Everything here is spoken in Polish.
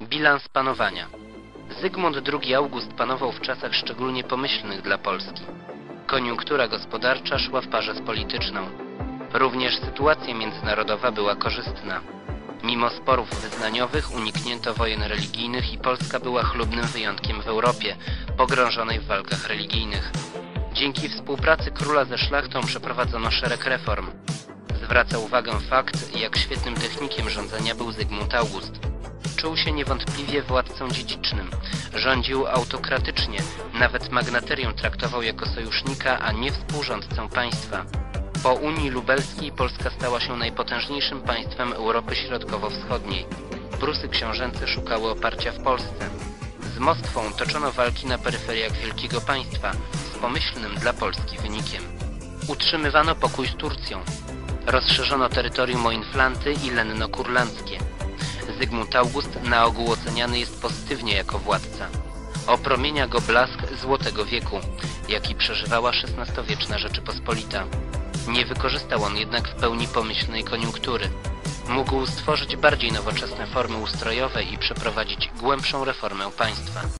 Bilans panowania. Zygmunt II August panował w czasach szczególnie pomyślnych dla Polski. Koniunktura gospodarcza szła w parze z polityczną. Również sytuacja międzynarodowa była korzystna. Mimo sporów wyznaniowych uniknięto wojen religijnych i Polska była chlubnym wyjątkiem w Europie, pogrążonej w walkach religijnych. Dzięki współpracy króla ze szlachtą przeprowadzono szereg reform. Zwraca uwagę fakt, jak świetnym technikiem rządzenia był Zygmunt August. Czuł się niewątpliwie władcą dziedzicznym. Rządził autokratycznie, nawet magnaterię traktował jako sojusznika, a nie współrządcę państwa. Po Unii Lubelskiej Polska stała się najpotężniejszym państwem Europy Środkowo-Wschodniej. Prusy książęce szukały oparcia w Polsce. Z Moskwą toczono walki na peryferiach wielkiego państwa, z pomyślnym dla Polski wynikiem. Utrzymywano pokój z Turcją. Rozszerzono terytorium o Inflanty i Lenno Kurlandzkie. Zygmunt August na ogół oceniany jest pozytywnie jako władca. Opromienia go blask Złotego wieku, jaki przeżywała XVI-wieczna Rzeczypospolita. Nie wykorzystał on jednak w pełni pomyślnej koniunktury. Mógł stworzyć bardziej nowoczesne formy ustrojowe i przeprowadzić głębszą reformę państwa.